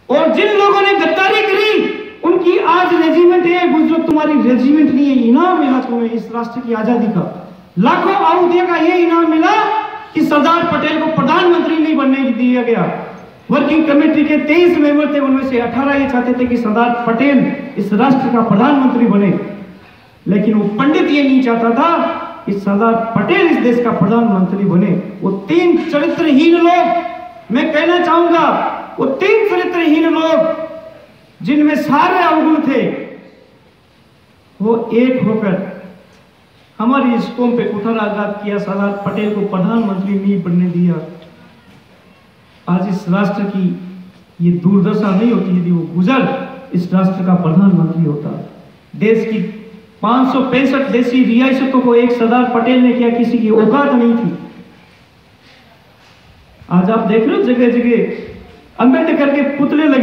और जिन लोगों ने गद्दारी करी उनकी आज रेजिमेंट है, गुजरात तुम्हारी रेजिमेंट नहीं है। इनाम मिला तुम्हें इस राष्ट्र की आजादी का, लाखों आहुतियों का ये इनाम मिला कि सरदार पटेल को प्रधानमंत्री नहीं बनने दिया गया। वर्किंग कमेटी के 23 मेंबर थे, उनमें से 18 ये चाहते थे कि सरदार पटेल इस राष्ट्र का प्रधानमंत्री बने, लेकिन वो पंडित ये नहीं चाहता था कि सरदार पटेल इस देश का प्रधानमंत्री बने। वो 3 चरित्रहीन लोग, मैं कहना चाहूंगा, वो 3 चरित्रहीन लोग जिनमें सारे अवगुण थे, वो एक होकर हमारी इस कौम पे कुठाराघात किया, सरदार पटेल को प्रधानमंत्री नहीं बनने दिया। आज इस राष्ट्र की ये दुर्दशा नहीं होती यदि वो गुजर इस राष्ट्र का प्रधानमंत्री होता। देश की 565 देशी रियासतों को एक सरदार पटेल ने किया, किसी की औकात नहीं थी। आज आप देख रहे हो जगह जगह अंबेडकर के पुतले लगे